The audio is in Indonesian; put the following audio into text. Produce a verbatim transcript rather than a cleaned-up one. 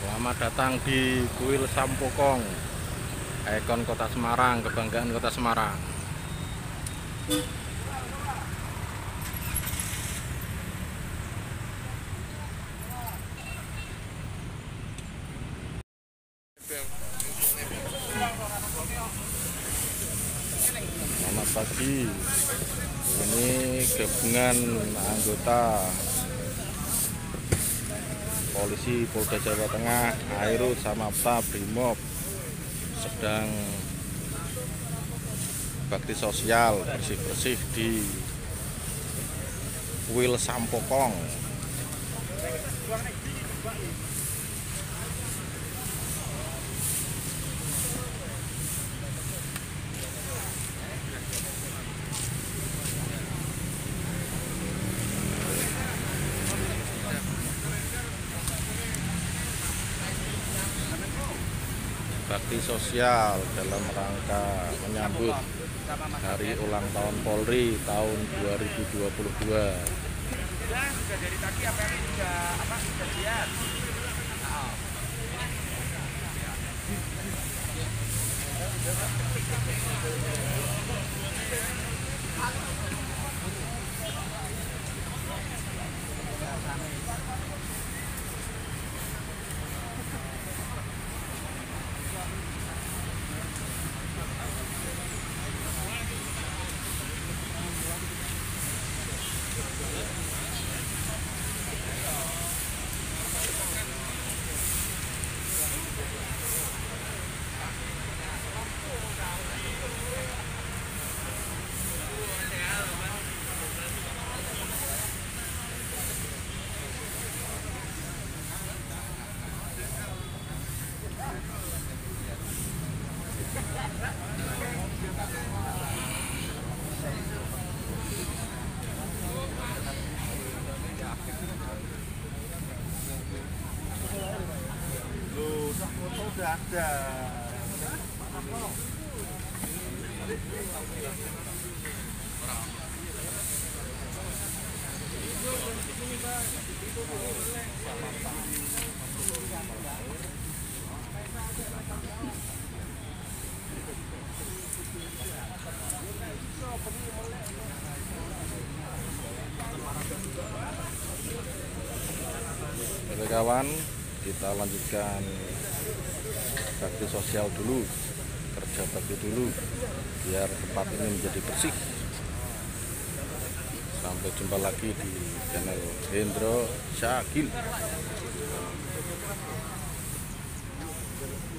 Selamat datang di Kuil Sampokong, ikon Kota Semarang, kebanggaan Kota Semarang. Selamat pagi. Ini gabungan anggota Polisi Polda Jawa Tengah, Airut sama Brimob sedang bakti sosial bersih-bersih di Kuil Sampokong. Bakti sosial dalam rangka menyambut hari ulang tahun Polri tahun dua ribu dua puluh dua. Sudah, sudah dari tadi apa yang sudah apa sudah lihat. Sudah ada. Oke kawan, kita lanjutkan bakti sosial dulu, kerja bakti dulu biar tempat ini menjadi bersih. Sampai jumpa lagi di channel Hendro Syakil.